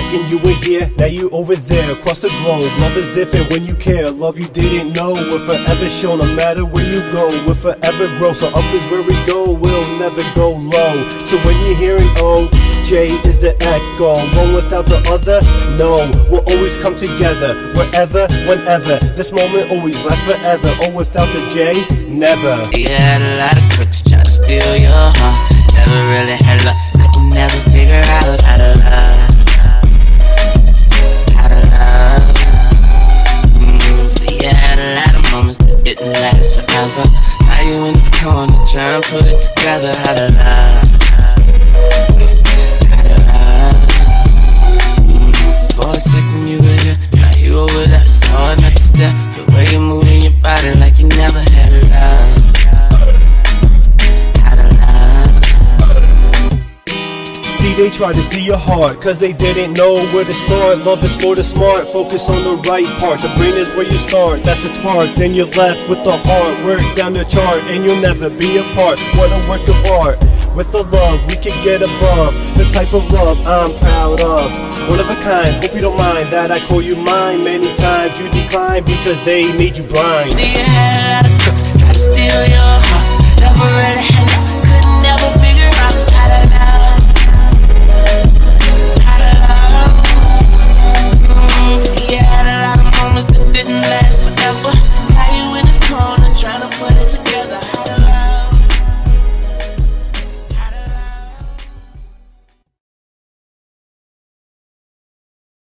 second you were here, now you over there, across the globe. Love is different when you care, love you didn't know will forever show, no matter where you go, will forever grow. So up is where we go, we'll never go low. So when you're hearing O, J is the echo, one without the other, no, we'll always come together, wherever, whenever, this moment always lasts forever. O without the J, never. You had a lot of crooks try to steal your heart, never really had luck, could never figure out how to love. How to love. So you had a lot of moments that didn't last forever. Now you in this corner trying to put it together. How to love. How to love. For a second you were here, now you over there. It's hard not to stare, the way you're moving your body like you never had a love. They try to steal your heart, cause they didn't know where to start. Love is for the smart, focus on the right part. The brain is where you start, that's the spark. Then you're left with the heart, work down the chart, and you'll never be apart. What a work of art, with the love we can get above. The type of love I'm proud of, one of a kind, hope you don't mind that I call you mine. Many times you decline because they made you blind. See you had a lot of crooks try to steal your